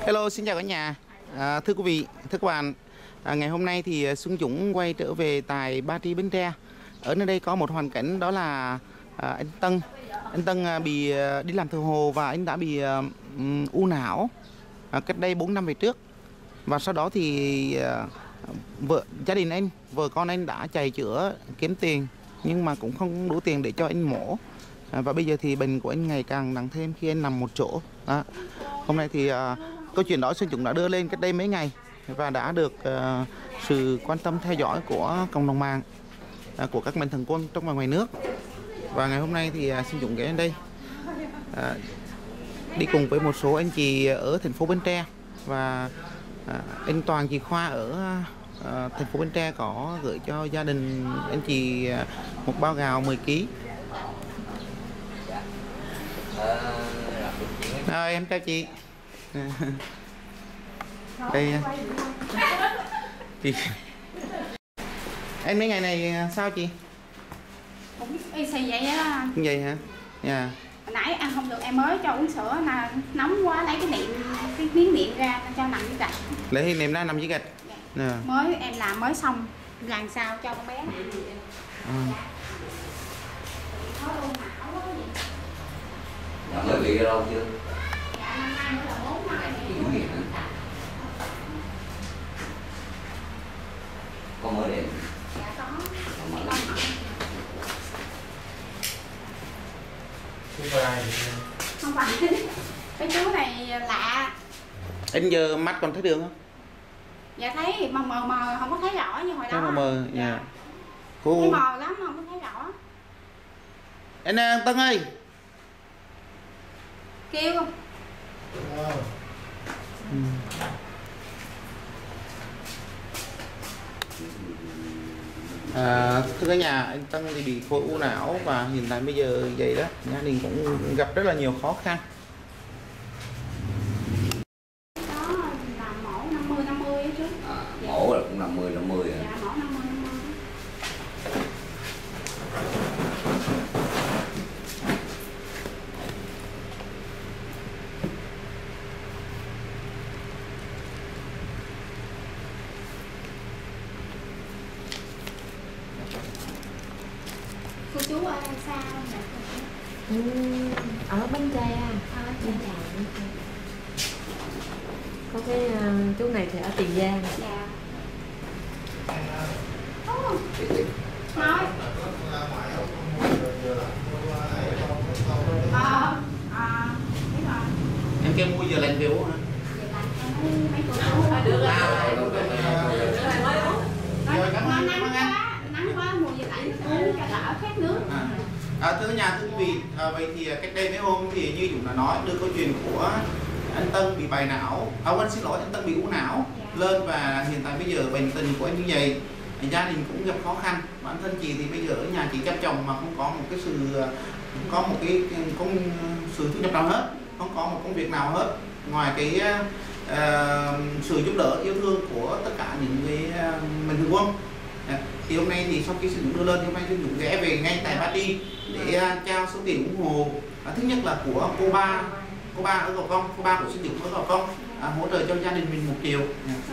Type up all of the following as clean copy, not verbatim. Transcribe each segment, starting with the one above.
Hello, xin chào cả nhà. Thưa quý vị, thưa các bạn, ngày hôm nay thì Xuân Dũng quay trở về tại Ba Tri, Bến Tre. Ở nơi đây có một hoàn cảnh đó là anh Tân. Anh Tân bị đi làm thợ hồ và anh đã bị u não cách đây 4 năm về trước. Và sau đó thì gia đình anh, vợ con anh đã chạy chữa kiếm tiền nhưng mà cũng không đủ tiền để cho anh mổ. Và bây giờ thì bệnh của anh ngày càng nặng thêm khi anh nằm một chỗ. Hôm nay thì câu chuyện đó Xuân Dũng đã đưa lên cách đây mấy ngày và đã được sự quan tâm theo dõi của cộng đồng mạng, của các mạnh thường quân trong và ngoài nước. Và ngày hôm nay thì Xuân Dũng ghé đến đây đi cùng với một số anh chị ở thành phố Bến Tre. Và anh Toàn, chị Khoa ở thành phố Bến Tre có gửi cho gia đình anh chị một bao gạo 10 kg. Rồi em chào chị. Đây chị. Em mấy ngày này sao chị? Cũng y xì vậy á. Cũng vậy hả? Dạ. Hồi nãy ăn không được, em mới cho uống sữa mà nóng quá lấy cái miếng điện ra cho nằm dưới gạch. Lấy thì niệm ra nằm dưới gạch. Dạ. Yeah. Mới em làm mới xong, làm sao cho con bé. Nó mới bị đâu chưa? Dạ, năm nay nữa là 4 năm. Con mới đến. Dạ có. Không phải. Cái chú này lạ. Anh giờ mắt còn thấy đường không? Dạ thấy mờ mờ, không có thấy rõ như hồi đó. Thấy mờ, dạ. Thấy mờ lắm, không có thấy rõ. Anh Tân ơi. Kêu không? Thưa cả nhà, anh Tân thì bị khối u não và hiện tại bây giờ vậy đó, gia đình cũng gặp rất là nhiều khó khăn. Đó là mổ 50-50 ấy chứ. Mổ là cũng 50-50 rồi. Dạ, mổ 50-50. Cô chú ở xa không vậy? Ở Bến Tre. Bến Tre. Có cái chú này thì ở Tiền Giang. Dạ. Nói. Biết rồi. Em kêu mua giờ lạnh về uống hả? Mấy cô chú được rồi. Rồi, cảm ơn anh. Nắng quá mùa giờ lạnh uống cho đỡ khát nước. Thưa nhà, thưa quý vị, vậy thì cách đây mấy hôm thì như Dũng đã nói đưa câu chuyện của anh Tân bị bài não, anh xin lỗi, anh Tân bị u não lên và hiện tại bây giờ bệnh tình của anh như vậy, gia đình cũng gặp khó khăn. Bản thân chị thì bây giờ ở nhà chỉ chăm chồng mà không có một cái sự sự thu nhập nào hết, không có một công việc nào hết ngoài cái sự giúp đỡ yêu thương của tất cả những cái mạnh thường quân. Thì hôm nay thì sau khi sử dụng đưa lên thì hôm nay Dũng ghé về ngay tại Ba Tri để trao số tiền ủng hộ. Thứ nhất là của cô ba ở Gò Công, cô ba của Xuân Dũng ở Gò Công hỗ trợ cho gia đình mình 1 triệu.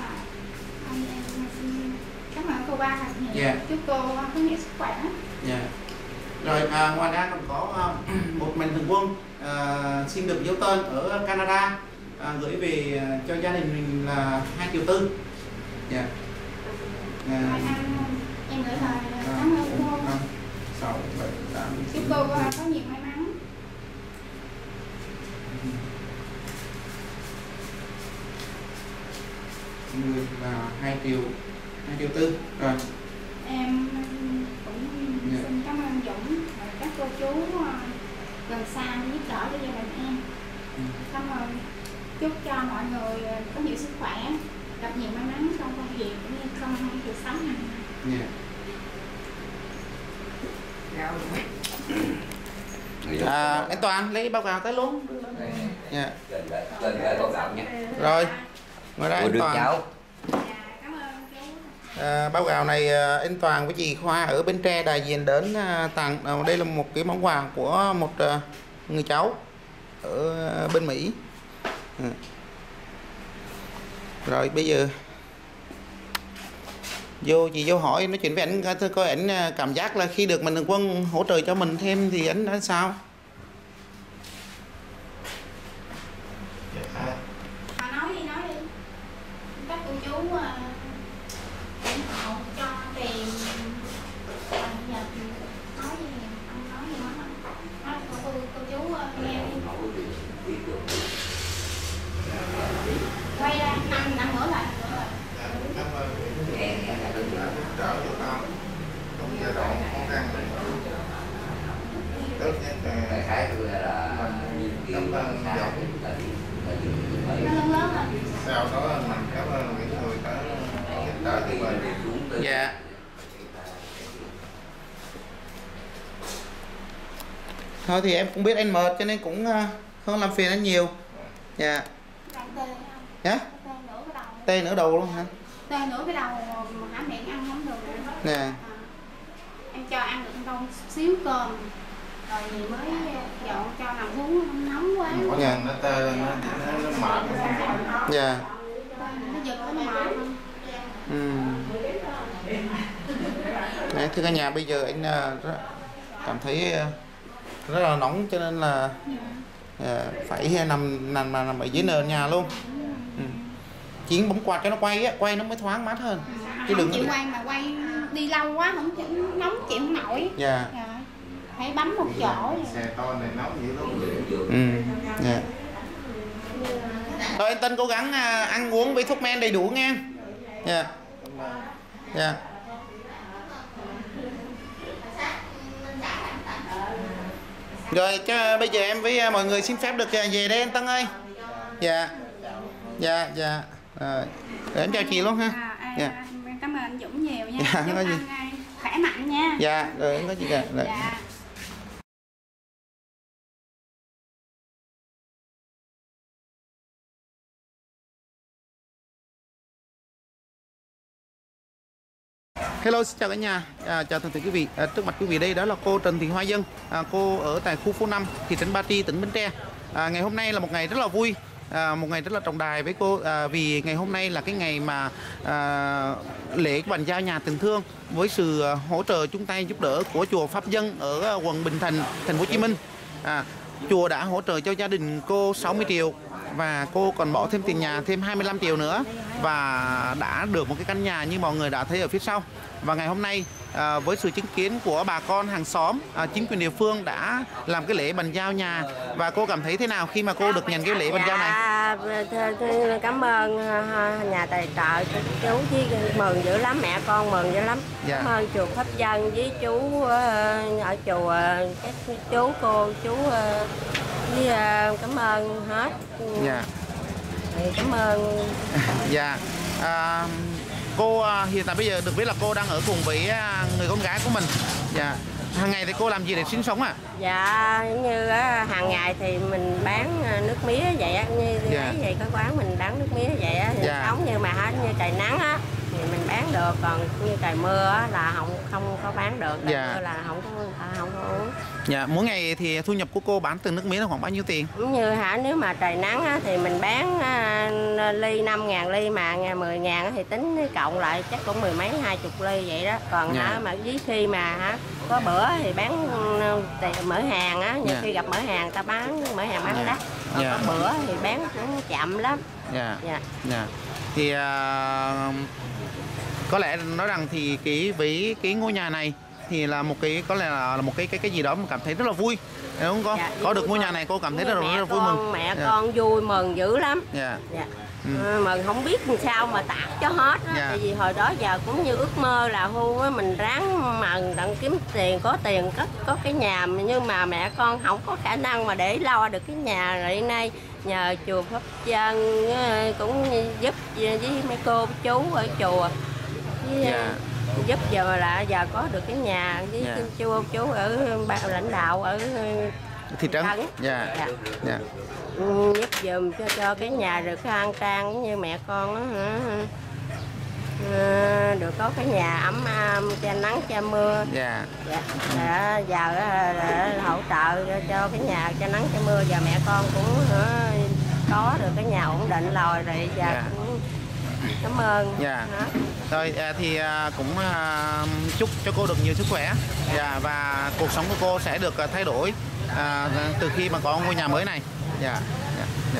Cảm ơn cô ba. Chúc cô có nhiều sức khỏe. Rồi ngoài ra còn có một mạnh thường quân xin được giấu tên ở Canada gửi về cho gia đình mình là 2,4 triệu. Em gửi lời cảm ơn cô. 6, 7, 8, chúc cô có nhiều may mắn. Người là 2,4 triệu. Rồi. Em cũng xin cảm ơn Dũng và các cô chú gần xa giúp đỡ cho gia đình em. Cảm ơn. Chúc cho mọi người có nhiều sức khỏe, gặp nhiều may mắn trong công việc cũng như trong cuộc sống hàng ngày. Anh Toàn lấy báo cáo tới luôn. Lên báo cáo nha. Rồi. Ngoài ra anh Toàn. Báo cáo này anh Toàn với chị Khoa ở Bến Tre đại diện đến tặng. Đây là một cái món quà của một người cháu ở bên Mỹ. Rồi bây giờ chị vô hỏi nói chuyện với ảnh thưa coi ảnh cảm giác là khi được Mạnh Thường Quân hỗ trợ cho mình thêm thì ảnh sao? Nói đi các cô chú ủng hộ cho tiền. Giờ nói gì nói cô chú nghe đi. Quay ra năm nữa lại. Đỡ cho con trong giai đoạn khó khăn này. Tốt nhất Đại khái là cảm ơn giọng. Sau đó mình cảm ơn những người đã giúp đỡ cho mình. Dạ. Thôi thì em cũng biết anh mệt cho nên cũng không làm phiền anh nhiều. Dạ. Nhá? Tê nửa đầu luôn hả? Tê nửa cái đầu hả, miệng ăn không được. Nè. Em cho ăn được con xíu cơm rồi thì mới dọn cho nằm uống không nóng quá. Dạ. Nó tê nó mệt. Dạ. Nó giật nó mệt. Đấy, thưa cả nhà, bây giờ anh cảm thấy rất là nóng cho nên là phải nằm ở dưới nền nhà luôn. Chiến bấm quạt cho nó quay nó mới thoáng mát hơn. Chứ đừng chịu quay mà quay đi lâu quá không nóng chịu không nổi. Dạ. Phải bấm một chỗ. Xe to này nóng dữ luôn. Dạ. Rồi anh Tân cố gắng ăn uống với thuốc men đầy đủ nghe. Dạ. Dạ. Rồi bây giờ em với mọi người xin phép được về đây anh Tân ơi. Dạ. Dạ. Dạ. Rồi. Để em chào chị luôn ha. Dạ. Cảm ơn anh Dũng nhiều nha. Dạ, có gì. Khỏe mạnh nha. Dạ. Rồi em có gì cả. Dạ. Hello, xin chào cả nhà, chào toàn thể quý vị. Trước mặt quý vị đây đó là cô Trần Thị Hoa Dân, cô ở tại khu phố 5, thị trấn Ba Tri, tỉnh Bến Tre. Ngày hôm nay là một ngày rất là vui, một ngày rất là trọng đại với cô, vì ngày hôm nay là cái ngày mà lễ bàn giao nhà tình thương với sự hỗ trợ chung tay giúp đỡ của chùa Pháp Dân ở quận Bình Thạnh, thành phố Hồ Chí Minh. Chùa đã hỗ trợ cho gia đình cô 60 triệu và cô còn bỏ thêm tiền nhà thêm 25 triệu nữa và đã được một cái căn nhà như mọi người đã thấy ở phía sau. Và ngày hôm nay với sự chứng kiến của bà con hàng xóm, chính quyền địa phương đã làm cái lễ bàn giao nhà. Và cô cảm thấy thế nào khi mà cô được nhận cái lễ bàn giao này? Cảm ơn nhà tài trợ chú, với mừng dữ lắm, mẹ con mừng dữ lắm. Dạ. Cảm ơn chùa Pháp Dân với chú ở chùa, các chú cô chú với cảm ơn hết. Dạ. Cảm ơn. Dạ. Cô hiện tại bây giờ được biết là cô đang ở cùng với người con gái của mình. Dạ. Hàng ngày thì cô làm gì để sinh sống ạ? Dạ, như hàng ngày thì mình bán nước mía vậy á, như dạ. vậy cái quán mình bán nước mía vậy á, dạ. sống như mà hết như trời nắng á thì mình bán được, còn như trời mưa á là không có bán được, trời dạ. mưa là không có uống. Dạ, mỗi ngày thì thu nhập của cô bán từ nước mía là khoảng bao nhiêu tiền? Cũng như nếu mà trời nắng á, thì mình bán ly 5.000 ly mà 10.000 thì tính cộng lại chắc cũng mười mấy 20 ly vậy đó. Còn dạ. mà với khi mà có bữa thì bán mở hàng á, nhiều dạ. khi gặp mở hàng ta bán mở hàng bán dạ. đắt. Còn dạ. có bữa thì bán cũng chậm lắm. Dạ. Dạ. Dạ. Thì có lẽ nói rằng thì với cái ngôi nhà này thì là một cái, có lẽ là một cái gì đó mà cảm thấy rất là vui, đúng không con? Dạ, có được ngôi nhà này cô cảm thấy rất là vui mừng. Mẹ dạ. con vui mừng dữ lắm. Dạ. Dạ. Mừng không biết làm sao mà tạt cho hết á. dạ. Tại vì hồi đó giờ cũng như ước mơ là hưu á, mình ráng mừng đặng kiếm tiền, có tiền có cái nhà, nhưng mà mẹ con không có khả năng mà để lo được cái nhà. Rồi nay nhờ chùa Pháp Dân cũng giúp với mấy cô chú ở chùa với, dạ. giúp giờ có được cái nhà với dạ. chú ở lãnh đạo ở thị trấn. Dạ. Dạ. Dạ. Giúp giùm cho cái nhà được khang trang cũng như mẹ con á, được có cái nhà ấm che nắng che mưa. Dạ. Dạ. Giờ hỗ trợ cho cái nhà che nắng che mưa, giờ mẹ con cũng có được cái nhà ổn định rồi giờ dạ. cũng Cảm ơn. Dạ. Đó. Rồi thì cũng chúc cho cô được nhiều sức khỏe. Dạ, và cuộc sống của cô sẽ được thay đổi từ khi mà có ngôi nhà mới này. Dạ. Dạ. Dạ.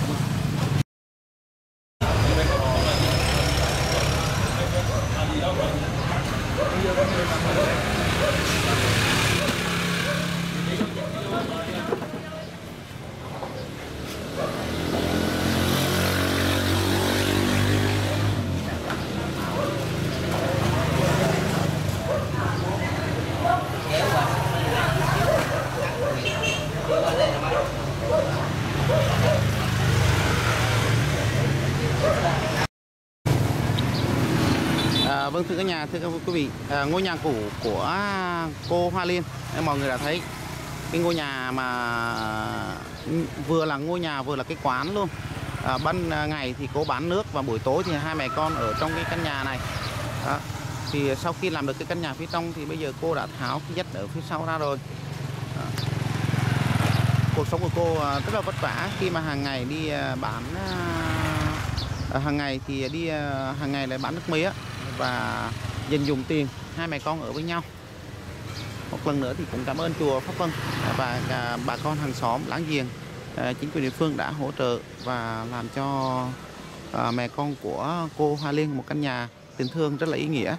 Vâng, thưa cả nhà, thưa các quý vị, ngôi nhà cũ của cô Hoa Liên, mọi người đã thấy cái ngôi nhà mà vừa là ngôi nhà vừa là cái quán luôn. Ban ngày thì cô bán nước và buổi tối thì hai mẹ con ở trong cái căn nhà này. Đó. Thì sau khi làm được cái căn nhà phía trong thì bây giờ cô đã tháo cái vách ở phía sau ra rồi. Đó. Cuộc sống của cô rất là vất vả khi mà hàng ngày đi bán, hàng ngày thì đi hàng ngày lại bán nước mía và dành dùng tiền hai mẹ con ở với nhau. Một lần nữa thì cũng cảm ơn chùa Pháp Vân và bà con hàng xóm láng giềng, chính quyền địa phương đã hỗ trợ và làm cho mẹ con của cô Hoa Liên một căn nhà tình thương rất là ý nghĩa.